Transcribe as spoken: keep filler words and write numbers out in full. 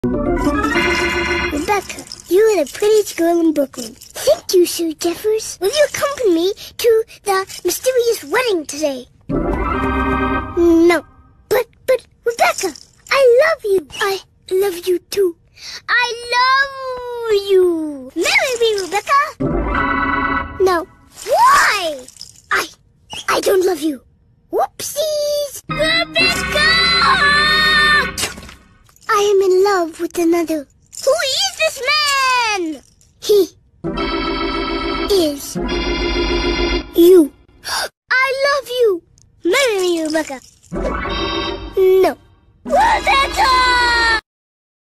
Rebecca, you are the prettiest girl in Brooklyn. Thank you, Sir Jeffers. Will you accompany me to the mysterious wedding today? No. But, but, Rebecca, I love you. I love you too. I love you. Marry me, Rebecca. No. Why? I, I don't love you. Whoopsies. Rebecca! I am in love with another. Who is this man? He is you. I love you. Marry me, Rebecca. No.